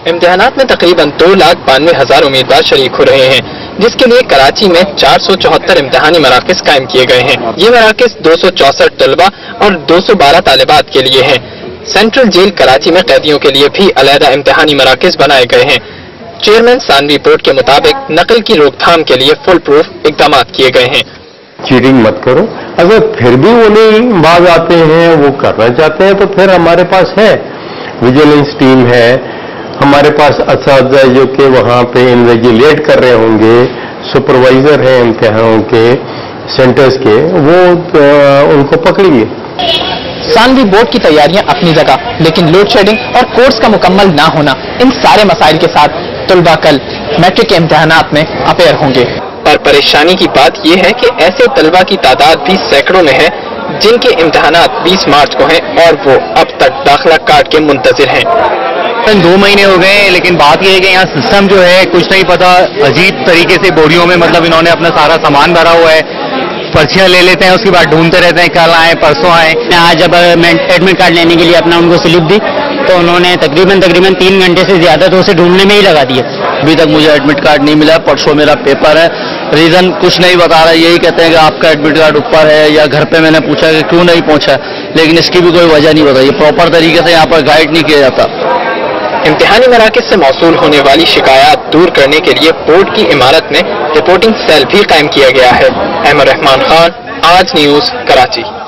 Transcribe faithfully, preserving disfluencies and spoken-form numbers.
इम्तिहानात में तकरीबन दो लाख बानवे हजार उम्मीदवार शरीक हो रहे हैं, जिसके लिए कराची में चार सौ चौहत्तर इम्तिहानी मराकज कायम किए गए हैं। ये मराकज दो सौ चौसठ तलबा और दो सौ बारह तालिबात के लिए हैं। सेंट्रल जेल कराची में कैदियों के लिए भी अलहदा इम्तिहानी मराकज बनाए गए हैं। चेयरमैन सानवी बोर्ड के मुताबिक नकल की रोकथाम के लिए फुल प्रूफ इकदाम किए गए हैं। चीटिंग मत करो, अगर फिर भी वो नहीं बाज आते हैं, वो करना चाहते हैं, तो फिर हमारे पास है विजिलेंस टीम है, हमारे पास असातिज़ा जो कि वहाँ पे इन्वेजिलेट कर रहे होंगे, सुपरवाइजर हैं इम्तिहानों के सेंटर्स के, वो उनको पकड़ेंगे। सानवी बोर्ड की तैयारियां अपनी जगह, लेकिन लोड शेडिंग और कोर्स का मुकम्मल ना होना, इन सारे मसाइल के साथ तलबा कल मैट्रिक के इम्तिहानात में अपेयर होंगे। पर परेशानी की बात यह है कि ऐसे तलबा की तादाद भी सैकड़ों में है जिनके इम्तिहानात बीस मार्च को हैं और वो अब तक दाखिला कार्ड के मुंतजिर हैं। दो महीने हो गए, लेकिन बात यह है कि यहाँ सिस्टम जो है कुछ नहीं पता, अजीब तरीके से बोरियों में मतलब इन्होंने अपना सारा सामान भरा हुआ है, पर्चियां ले लेते हैं, उसके बाद ढूंढते रहते हैं कल आए परसों आए। आज जब एडमिट कार्ड लेने के लिए अपना उनको स्लिप दी तो उन्होंने तकरीबन तकरीबन तीन घंटे से ज्यादा तो उसे ढूंढने में ही लगा दिए। अभी तक मुझे एडमिट कार्ड नहीं मिला, परसों मेरा पेपर है, रीजन कुछ नहीं बता रहा, यही कहते हैं कि आपका एडमिट कार्ड ऊपर है, या घर पे मैंने पूछा कि क्यों नहीं पहुंचा, लेकिन इसकी भी कोई वजह नहीं बताई, प्रॉपर तरीके से यहाँ पर गाइड नहीं किया जाता। इम्तिहानी मराकज से मौसूल होने वाली शिकायत दूर करने के लिए बोर्ड की इमारत में रिपोर्टिंग सेल भी कायम किया गया है। अहमद रहमान खान, आज न्यूज, कराची।